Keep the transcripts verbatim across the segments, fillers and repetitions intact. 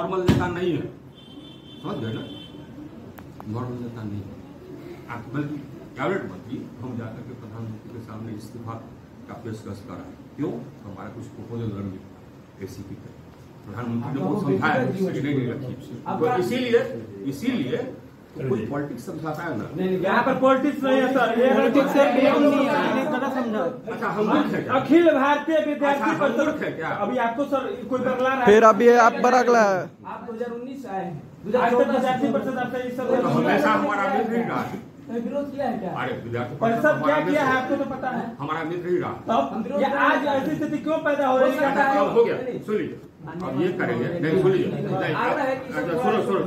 Normal नेता नहीं है, समझ गए ना, नॉर्मल नेता नहीं है। बल्कि कैबिनेट मंत्री हम जाकर के प्रधानमंत्री के सामने इस्तीफा का पेशकश करा है। क्यों? हमारा कुछ प्रपोजल रन एसीपी का प्रधानमंत्री ने बहुत समझाया नहीं रखी, तो इसीलिए इसीलिए कोई पॉलिटिक्स समझाता है ना, यहाँ पर पॉलिटिक्स नहीं है सर, ये पॉलिटिक्स समझा। अच्छा हम मूर्ख हैं क्या? अखिल भारतीय विद्यार्थी अच्छा, हम मूर्ख हैं क्या? अभी आपको सर कोई बदला रहा है? फिर अभी आप बरगला है, आप दो हजार उन्नीस आए हैं, आज तक पचासी प्रतिशत आपका इस सब तो हमेशा हमारा मित्र ही रहा है। विरोध किया है क्या? अरे विद्यार्थी परिषद क्या किया है आपको तो पता है, हमारा मित्र ही रहा। तब ये आज ऐसी स्थिति क्यों पैदा हो रही है? हो गया, सुनिए अब ये करेंगे, नहीं सुनिए, सुनो सुनो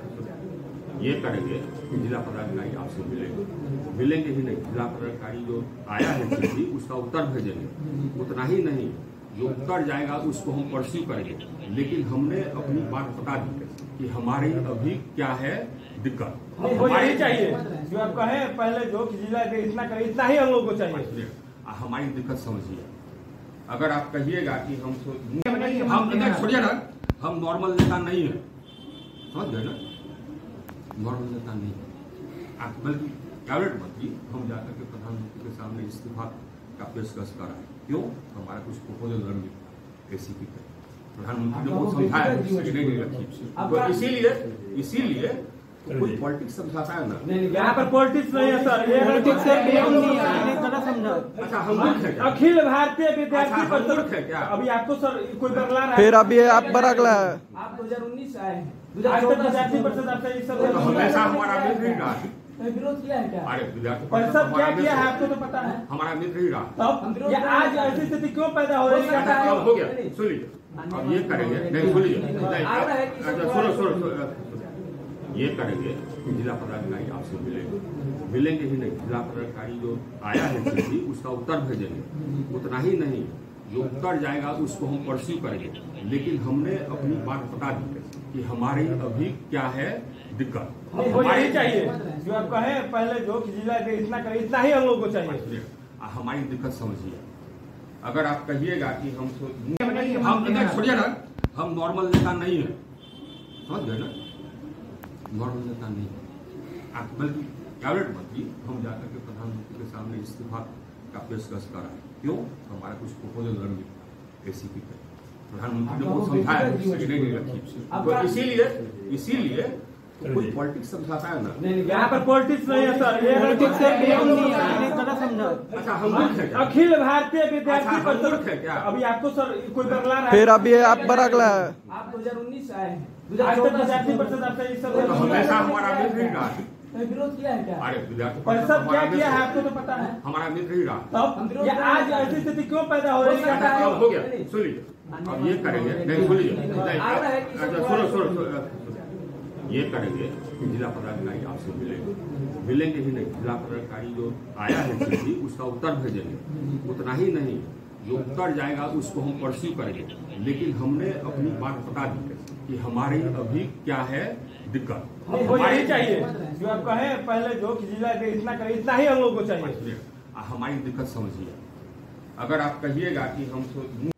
ये करेंगे कि जिला पदाधिकारी आपसे मिलेंगे, मिलेंगे ही नहीं, जिला पदाधिकारी जो आया है चिट्ठी उसका उत्तर भेजेंगे। उतना ही नहीं, जो उत्तर जाएगा उसको हम परस्यू करेंगे, लेकिन हमने अपनी बात बता दी कि हमारी अभी क्या है दिक्कत। हमारी चाहिए जो आप कहें पहले जो कि जिला के इतना करे, इतना ही हम लोग को चाहिए। हमारी दिक्कत समझिए, अगर आप कहिएगा कि हम हम छोड़िए ना, हम नॉर्मल नेता नहीं है, समझ गए ना, नॉर्मल नेता नहीं है। बल्कि कैबिनेट मंत्री हम जाकर के प्रधानमंत्री के सामने इस्तीफा का पेशकश करा है। क्यों? हमारा कुछ प्रपोजल रन एसीपी का प्रधानमंत्री ने बहुत समझाया नहीं रखी, तो इसीलिए इसीलिए कोई पॉलिटिक्स समझाता है ना, यहाँ पर पॉलिटिक्स नहीं है सर, ये पॉलिटिक्स समझा। अच्छा हम मूर्ख हैं क्या? अखिल भारतीय विद्यार्थी मूर्ख है क्या? अभी आपको सर कोई बदला रहा है? फिर अभी आप बरगला है, आप दो हजार उन्नीस आए हैं, आज तक पचासी प्रतिशत आपका इस सब तो हमेशा हमारा मित्र ही रहा है। विरोध किया है क्या? अरे विद्यार्थी परिषद क्या किया है आपको तो पता है, हमारा मित्र ही रहा। तब ये आज ऐसी स्थिति क्यों पैदा हो रही है? हो गया, सुनिए अब ये करेंगे, नहीं सुनिए, सुनो सुनो ये करेंगे कि जिला पदाधिकारी आपसे मिलेंगे, मिलेंगे ही नहीं, जिला पदाधिकारी जो आया है चिट्ठी उसका उत्तर भेजेंगे। उतना ही नहीं, जो उत्तर जाएगा उसको हम परस्यू करेंगे, लेकिन हमने अपनी बात बता दी कि हमारी अभी क्या है दिक्कत। हमारी चाहिए जो आप कहें पहले जो कि जिला के इतना करे, इतना ही हम लोग को चाहिए। हमारी दिक्कत समझिए, अगर आप कहिएगा कि हम हम छोड़िए ना, हम नॉर्मल नेता नहीं है, समझ गए ना, नॉर्मल नेता नहीं है। बल्कि कैबिनेट मंत्री हम जाकर के प्रधानमंत्री के सामने इस्तीफा का पेशकश करा है। क्यों? हमारा कुछ प्रपोजल रन एसीपी का प्रधानमंत्री ने बहुत समझाया नहीं रखी, तो इसीलिए इसीलिए कोई पॉलिटिक्स समझाता है ना, यहाँ पर पॉलिटिक्स नहीं है सर, ये पॉलिटिक्स समझा। अच्छा हम मूर्ख हैं क्या? अखिल भारतीय विद्यार्थी मूर्ख है क्या? अभी आपको सर कोई बदला रहा है? फिर अभी आप बरगला है, आप दो हजार उन्नीस आए हैं, आज तक पचासी प्रतिशत आपका इस सब हमेशा हमारा मित्र ही रहा है। विरोध किया है क्या? अरे विद्यार्थी परिषद क्या किया है आपको तो पता है, हमारा मित्र ही रहा। तब ये आज ऐसी स्थिति क्यों पैदा हो रही है? हो गया, सुनिए अब ये करेंगे, नहीं सुनिए, सुनो सुनो ये करेंगे कि जिला पदाधिकारी आपसे मिलेंगे, मिलेंगे ही नहीं, जिला पदाधिकारी जो आया है चिट्ठी उसका उत्तर भेजेंगे। उतना ही नहीं, जो उत्तर जाएगा उसको हम परस्यू करेंगे, लेकिन हमने अपनी बात बता दी कि हमारी अभी क्या है दिक्कत। हमारी चाहिए जो आप कहें पहले जो कि जिला के इतना करे, इतना ही हम लोग को चाहिए। हमारी दिक्कत समझिए, अगर आप कहिएगा कि हम